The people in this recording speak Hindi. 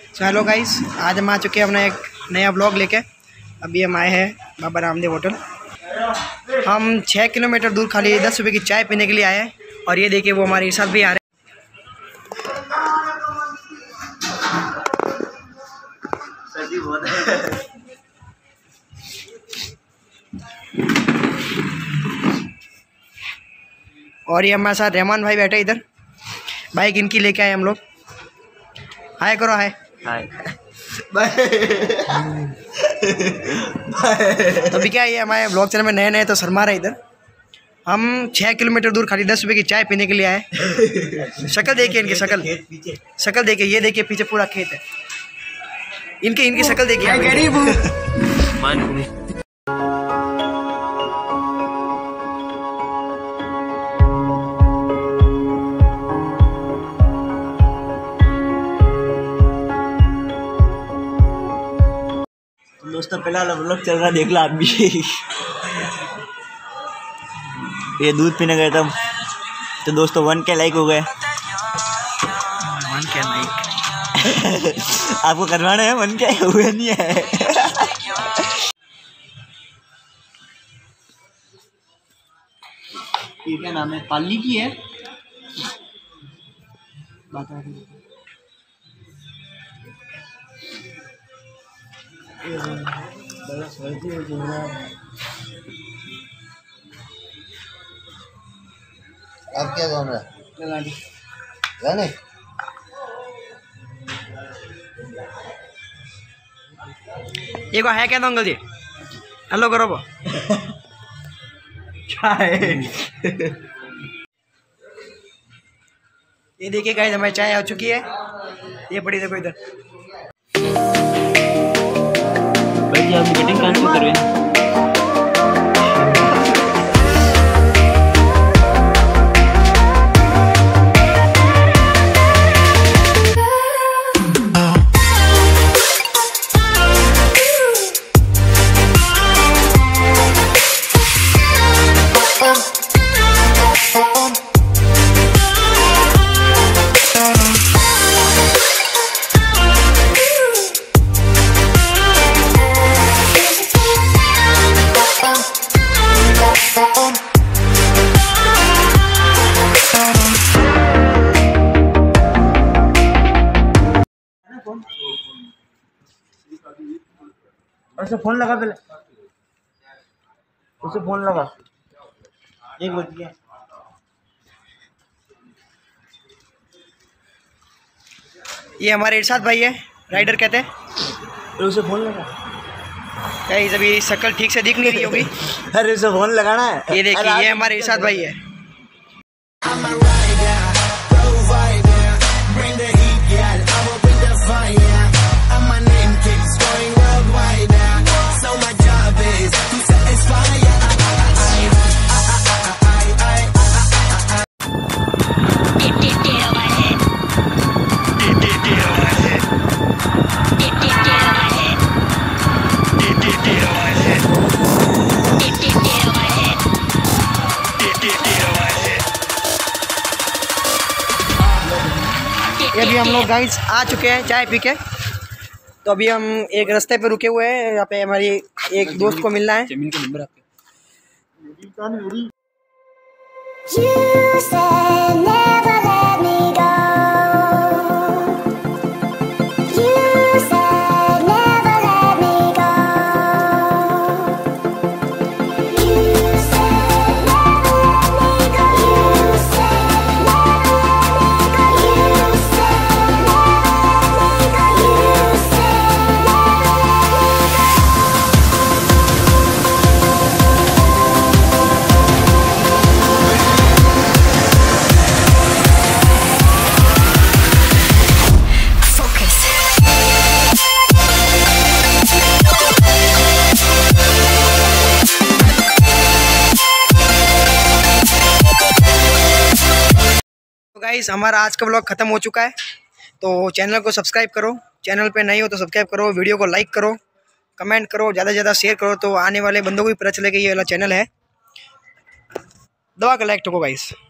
सो हेलो गाइस, आज हम आ चुके हैं अपना एक नया ब्लॉग लेके। अभी हम आए हैं बाबा रामदेव होटल। हम 6 किलोमीटर दूर खाली 10 रुपये की चाय पीने के लिए आए हैं। और ये देखिए वो हमारे साथ भी आ रहे हैं। और ये हमारे साथ रहमान भाई बैठे इधर। बाइक इनकी लेके आए हम लोग। हाय करो, हाय हाय। तो अभी क्या, ये हमारे ब्लॉग चैनल में नए तो शर्मा रहे इधर। हम 6 किलोमीटर दूर खाली 10 रुपये की चाय पीने के लिए आए। शक्ल देखिए इनकी, शक्ल देखिए, ये देखिए पीछे पूरा खेत है। इनकी शक्ल देखिए। दोस्तों पहला व्लॉग चल रहा, देख लो आप भी। ये दूध पीने गए थे तो दोस्तों 1K लाइक हो गए। 1K लाइक आपको करवाना है? 1K हुए नहीं है। ये क्या नाम है? पाली की है। बता दो। अब क्या काम है? गाने ये को है क्या अंकल जी? हेलो करो वो। क्या है? ये देखिए गाइस, हमारी चाय आ चुकी है। ये पड़ी देखो इधर। भाई आप मीटिंग कैंसिल कर रहे हैं? उसे फोन लगा, पहले उसे फोन लगा। 1 बज गया। ये हमारे इरशाद भाई है, राइडर कहते हैं। तो उसे फोन लगा। गाइस अभी शक्ल ठीक से दिख नहीं रही होगी। अरे उसे फोन लगाना है। ये देखिए, ये हमारे इरशाद भाई है। ये अभी हम लोग गाइस आ चुके हैं चाय पी के। तो अभी हम एक रास्ते पे रुके हुए हैं। यहाँ पे हमारी एक दोस्त को मिलना है। जमीन का नंबर आपके। गाइस हमारा आज का ब्लॉग खत्म हो चुका है। तो चैनल को सब्सक्राइब करो, चैनल पे नहीं हो तो सब्सक्राइब करो, वीडियो को लाइक करो, कमेंट करो, ज़्यादा से ज़्यादा शेयर करो, तो आने वाले बंदों को भी पता चले कि ये वाला चैनल है। दबा कर लाइक ठोको गाइस।